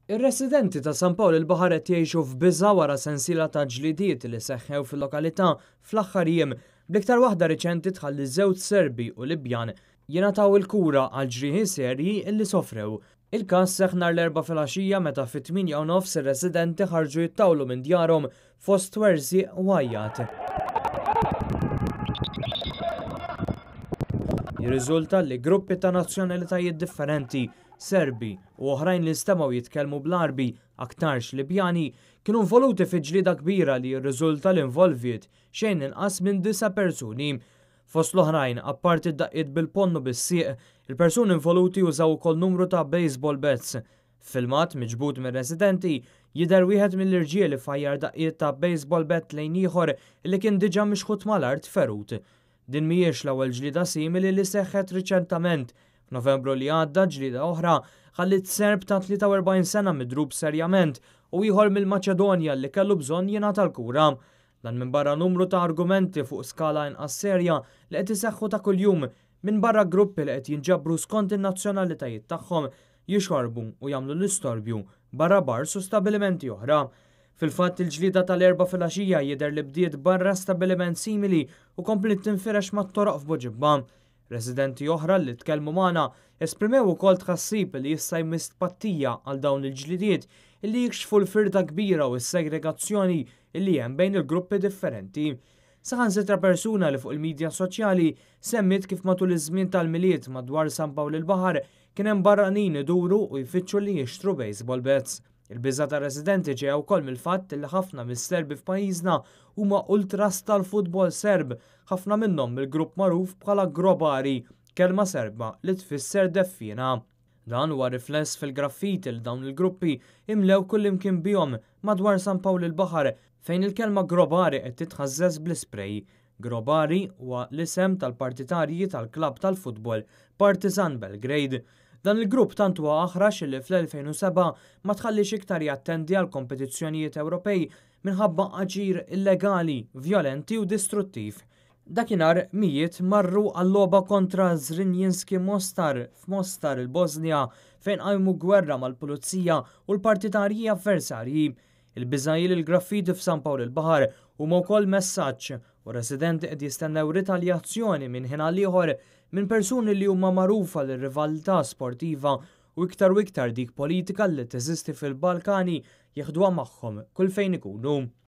Ir-residenti ta' San Pawl il-Baħar qed jgħixu f'biża' wara sensiela ta' ġlidiet li seħħew fil-lokalità fl-aħħar jiem bl-iktar waħda riċenti tħalli żewġ Serbi u Libjan jingħataw il-kura għal ġrieħi serji illi sofrew. Il-każ seħħ nhar l-4 filgħaxija meta fit-8:09 ir-residenti ħarġu jittawlu minn djarhom fost twerżi u għajjat. Jirriżulta li gruppi ta' nazzjonalitajiet differenti, Serbi u oħrajn li stemaw jitkellmu bl-Arbi aktarx Libjani kienu involuti fi ġlieda kbira li jirriżulta l-involviet xejn inqas minn 9 persuni. Fost l-oħrajn, apparti d-daqqiet bil-ponnu bis-sieq, il-persuni involuti użaw ukoll numru ta' baseball bats. Filmat miġbud minn residenti jidher wieħed mill-irġieli fajjar daqqiet ta' baseball bat lejn ieħor li kien diġà mixħut mal-art ferut. Din mhijiex l-ewwel ġlieda simili li seħħet riċentament. F'Novembru li għadda ġlieda oħra ħallit Serb ta' 43 sena midrub serjament u ieħor mill-Maċedonja li kellu bżonn jingħata l-kura. Dan minn barra numru ta' argumenti fuq skala inqas serja li qed iseħħu ta' kuljum minn barra gruppi li qed jinġabru skont in-nazzjonalitajiet tagħhom jixorbu u jagħmlu l-istorbju barra bars u stabilimenti oħra. Fil-fatt il-ġlieda tal-4 filgħaxija jidher li bdiet barra stabiliment simili u komplet tinfirex mat-toroq f'Boġibba. Residenti oħra li tkellmu magħna esprimew ukoll tħassib li jista' jmiss tpattija għal dawn il-ġlidiet illi jikxfu l-firda kbira u s-segregazzjoni illi hemm bejn il-gruppi differenti. Saħansitra persuna li fuq il-medja soċjali semmit kif matul iż-żmien tal-miliet madwar San Pawl il-Baħar kien hemm barranin iduru u jfittxu li jixtru baseball bats. Il-biża' ta' residenti ġew ukoll mill-fatt li ħafna mis-Serbi f'pajjiżna huma ultras tal-futbol Serb, ħafna minnhom mill-grupp magħruf bħala Grobari, kelma Serba li tfisser deffina. Dan huwa rifless fil-graffiti li dawn il-gruppi imlew kullimkien bihom madwar San Pawl il-Baħar fejn il-kelma Grobari qed titħażżeż bl-isprej. Grobari huwa l-isem tal-partitarji tal-klabb tal-futbol Partizan Belgrade. Dan il-grupp tant huwa aħrax li fl-2007 ma tħallix iktar jattendi għal kompetizzjonijiet Ewropej minħabba aġir illegali, vjolenti u distruttiv. Dakinhar mijiet marru għall-logħba kontra Zrinjinski Mostar f'Mostar il-Bosnja fejn qajmu gwerra mal-pulizija u l-partitarji avversarji. Il-biżgħil il-graffiti f'San Pawl il-Baħar huma wkoll messaġġ u residenti qed jistennew ritaljazzjoni minn ħin għal ieħor minn persuni li huma magħrufa lir-rivalità sportiva u iktar dik politika li teżisti fil-Balkani jieħduha magħhom kull fejn ikunu.